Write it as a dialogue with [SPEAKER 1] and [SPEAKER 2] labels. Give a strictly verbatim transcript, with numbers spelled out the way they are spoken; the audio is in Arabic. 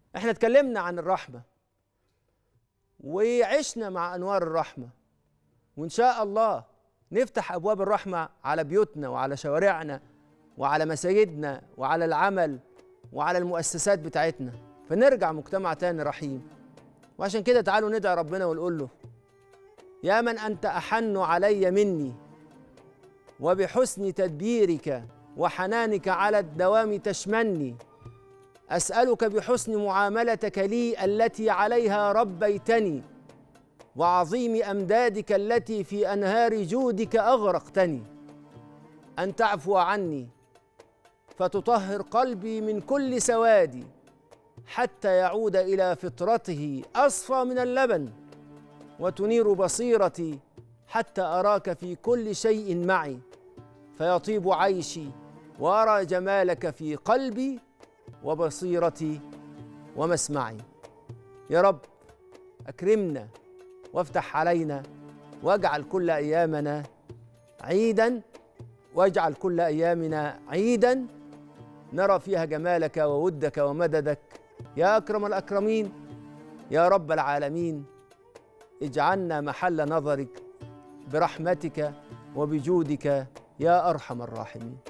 [SPEAKER 1] احنا اتكلمنا عن الرحمة وعشنا مع أنوار الرحمة، وإن شاء الله نفتح أبواب الرحمة على بيوتنا وعلى شوارعنا وعلى مساجدنا وعلى العمل وعلى المؤسسات بتاعتنا، فنرجع مجتمع تاني رحيم. وعشان كده تعالوا ندعي ربنا ونقول له: يا من أنت أحن علي مني، وبحسن تدبيرك وحنانك على الدوام تشمني، أسألك بحسن معاملتك لي التي عليها ربيتني، وعظيم أمدادك التي في أنهار جودك أغرقتني، أن تعفو عني فتطهر قلبي من كل سواد، حتى يعود إلى فطرته أصفى من اللبن، وتنير بصيرتي حتى أراك في كل شيء معي، فيطيب عيشي وأرى جمالك في قلبي وبصيرتي ومسمعي. يا رب أكرمنا وافتح علينا، واجعل كل أيامنا عيداً، واجعل كل أيامنا عيداً نرى فيها جمالك وودك ومددك يا أكرم الأكرمين يا رب العالمين. اجعلنا محل نظرك برحمتك وبجودك يا أرحم الراحمين.